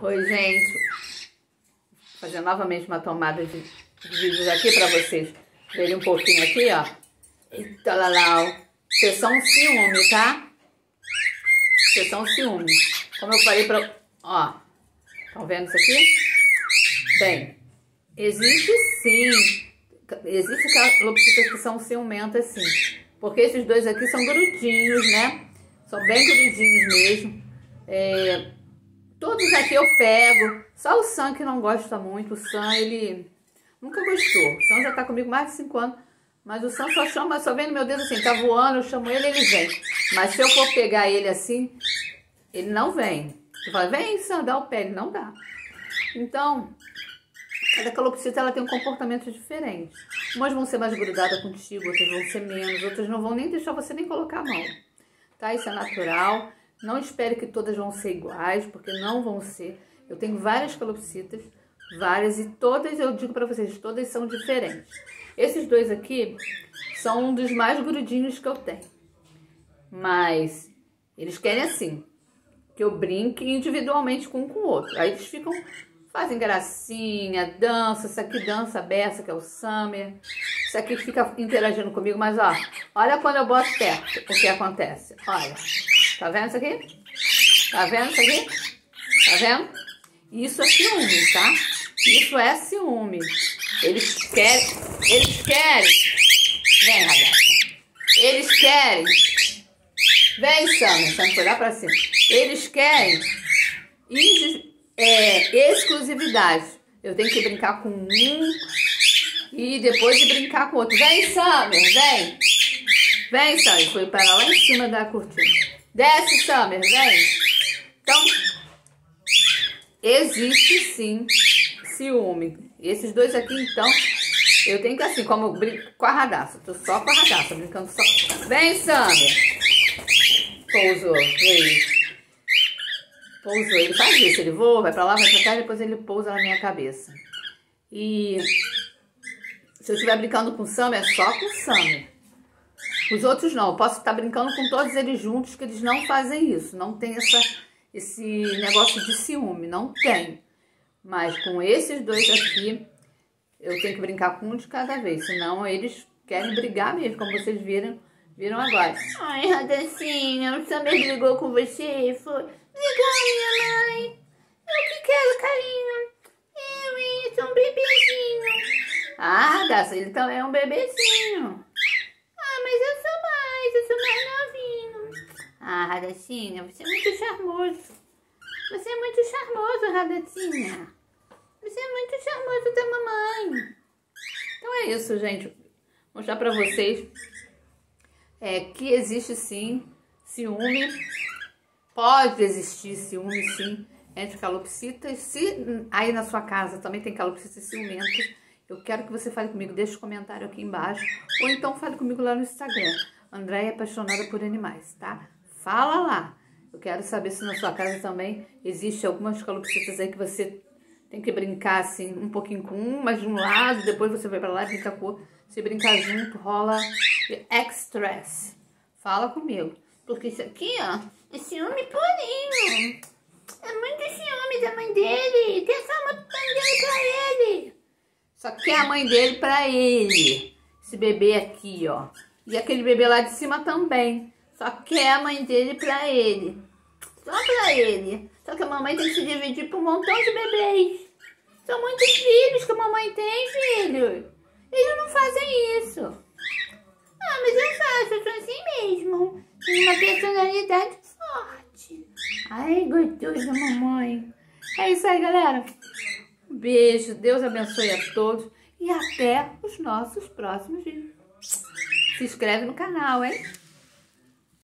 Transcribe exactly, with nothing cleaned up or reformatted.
Oi, gente. Vou fazer novamente uma tomada de vídeos aqui para vocês verem um pouquinho aqui, ó. Eita, lalau. Sessão ciúme, tá? Sessão ciúme. Como eu falei pra... Ó. Estão vendo isso aqui? Bem, existe sim. Existe calopsitas que são ciumentas, sim. Porque esses dois aqui são grudinhos, né? São bem grudinhos mesmo. É... Todos aqui eu pego. Só o Sam que não gosta muito. O Sam, ele nunca gostou. O Sam já tá comigo mais de cinco anos. Mas o Sam só chama, só vem no meu dedo assim. Tá voando, eu chamo ele, ele vem. Mas se eu for pegar ele assim, ele não vem. Eu falo, vem Sam, dá o pé. Ele não dá. Então, cada calopsita ela tem um comportamento diferente. Umas vão ser mais grudadas contigo, outras vão ser menos. Outras não vão nem deixar você nem colocar a mão. Tá? Isso é natural. Não espere que todas vão ser iguais, porque não vão ser. Eu tenho várias calopsitas, várias, e todas, eu digo pra vocês, todas são diferentes. Esses dois aqui são um dos mais grudinhos que eu tenho. Mas eles querem assim, que eu brinque individualmente com um com o outro. Aí eles ficam, fazem gracinha, dança. Esse aqui dança a beça, que é o Summer. Esse aqui fica interagindo comigo, mas ó, olha quando eu boto perto o que acontece. Olha. Tá vendo isso aqui? Tá vendo isso aqui? Tá vendo? Isso é ciúme, tá? Isso é ciúme. Eles querem... Eles querem... Vem, Radassa. Eles querem... Vem, Sam. Sam foi lá pra cima. Eles querem... É, exclusividade. Eu tenho que brincar com um... E depois de brincar com o outro. Vem, Sam. Vem. Vem, Sam. Ele foi para lá em cima da cortina. Desce, Summer, vem. Então, existe sim ciúme. Esses dois aqui, então, eu tenho que assim, como eu brinco com a Radassa. Tô só com a Radassa, brincando só. Vem, Summer. Pousou, veio. Pousou, ele faz isso, ele voa, vai pra lá, vai pra cá, depois ele pousa na minha cabeça. E se eu estiver brincando com o Summer, é só com o Summer. Os outros não, eu posso estar brincando com todos eles juntos, que eles não fazem isso. Não tem essa, esse negócio de ciúme, não tem. Mas com esses dois aqui, eu tenho que brincar com um de cada vez. Senão eles querem brigar mesmo, como vocês viram, viram agora. Ai, Radassinha, o Summer brigou com você. Foi. Brigou, minha mãe. Eu que quero carinho. Eu, hein, sou um bebezinho. Ah, Radassa, ele também é um bebezinho. Mas eu sou mais, eu sou mais novinho. Ah, Radassinha, você é muito charmoso. Você é muito charmoso, Radassinha. Você é muito charmoso da mamãe. Então é isso, gente. Vou mostrar pra vocês é, que existe sim ciúme. Pode existir ciúme sim entre calopsitas. Se aí na sua casa também tem calopsitas ciumentas, eu quero que você fale comigo, deixe um comentário aqui embaixo, ou então fale comigo lá no Instagram, Andréia Apaixonada por Animais, tá? Fala lá. Eu quero saber se na sua casa também existe algumas calopsitas aí que você tem que brincar assim, um pouquinho com um, mas de um lado, depois você vai pra lá e brinca com o outro. Se brincar junto, rola estresse. Fala comigo. Porque isso aqui, ó, é ciúme purinho. É muito ciúme da mãe dele. Quer só uma mãe dele pra ele. Só quer a mãe dele pra ele. Esse bebê aqui, ó. E aquele bebê lá de cima também. Só quer a mãe dele pra ele. Só pra ele. Só que a mamãe tem que se dividir por um montão de bebês. São muitos filhos que a mamãe tem, filho. Eles não fazem isso. Ah, mas eu faço. Eu sou assim mesmo. Tenho uma personalidade forte. Ai, gostosa, mamãe. É isso aí, galera. Um beijo, Deus abençoe a todos e até os nossos próximos vídeos. Se inscreve no canal, hein?